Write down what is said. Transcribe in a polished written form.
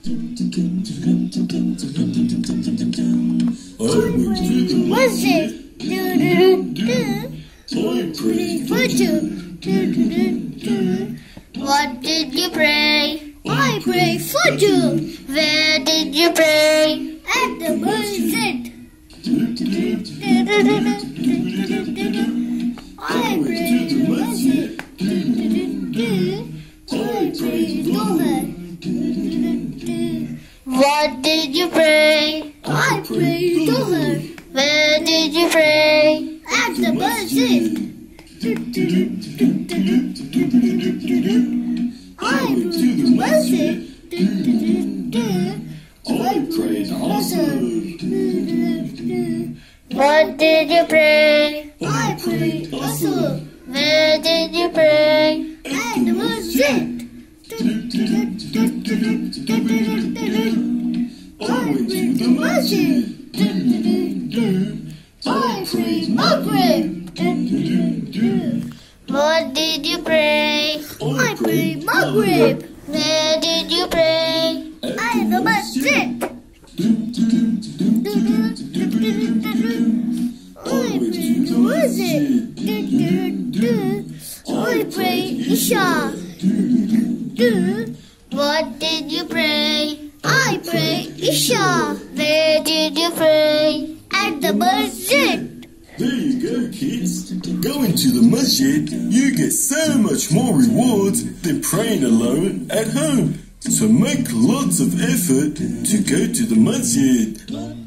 What's it? What did you pray? I pray for you. Where did you pray? At the masjid. I pray to the masjid. I pray Dhuhr. What did you pray? I prayed Dhuhr. Where did you pray? At the masjid. I went to the masjid. I prayed Asr. What did you pray? I prayed Asr. Where did you pray? At the masjid. I went to the masjid. I prayed Maghrib. What did you pray? I prayed Maghrib. Where did you pray? At the masjid. I prayed the masjid. I prayed Isha. What did you pray? I prayed Isha. Where did you pray? At the masjid. There you go, kids. Going to the masjid, you get so much more rewards than praying alone at home. So make lots of effort to go to the masjid.